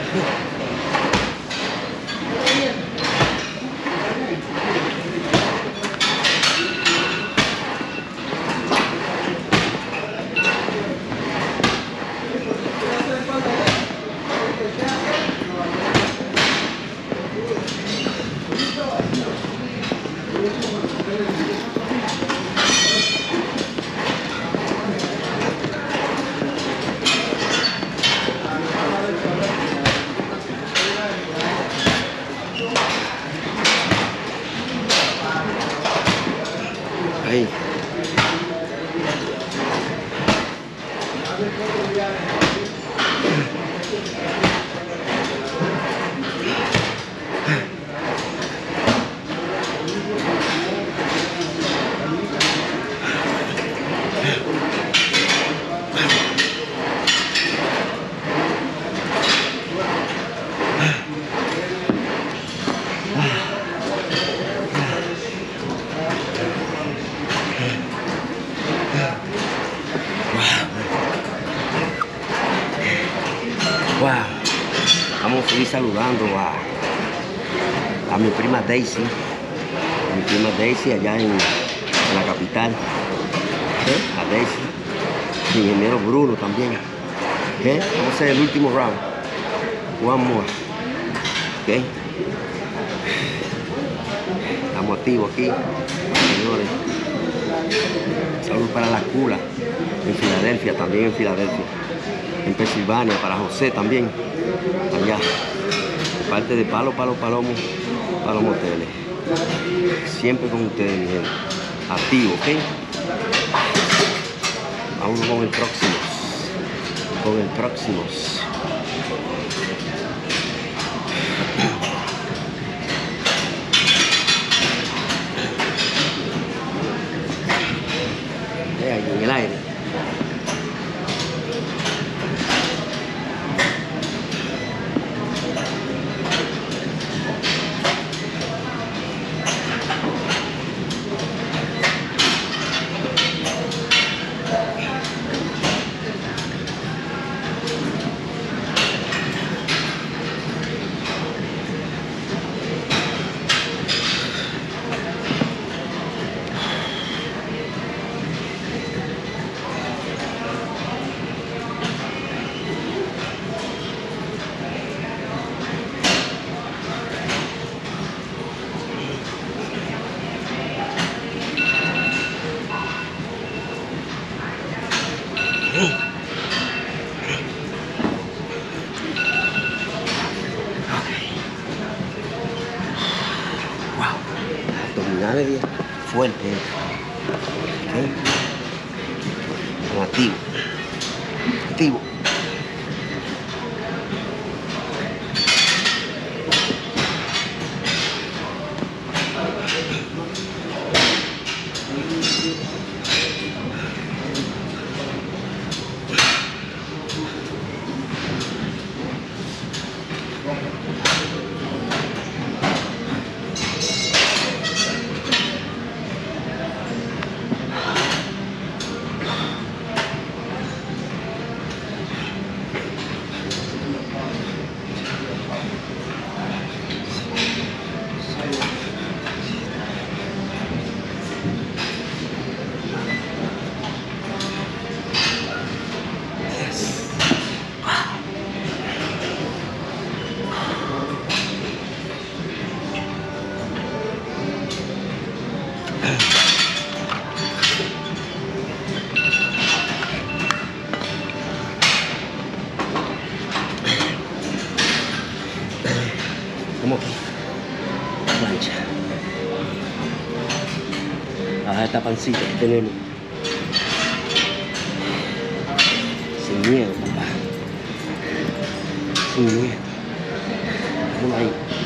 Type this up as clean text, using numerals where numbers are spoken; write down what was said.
Ahí. Wow. Vamos a seguir saludando a mi prima Daisy. Mi prima Daisy allá en la capital. A Daisy. Mi ingeniero Bruno también. Vamos a hacer el último round. One more. Okay. Estamos activos aquí, señores. Salud para la Cula. En Filadelfia, también en Filadelfia. En Pensilvania, para José también, allá, parte de Palo Palomo Moteles, siempre con ustedes, mi gente, activo, ¿ok? Vamos con el próximo, ahí en el aire. Wow, abdominales bien fuertes. Activo. Como que plancha. Baja esta pancita que tenemos. Sin miedo, papá. Sin miedo. Vamos ahí.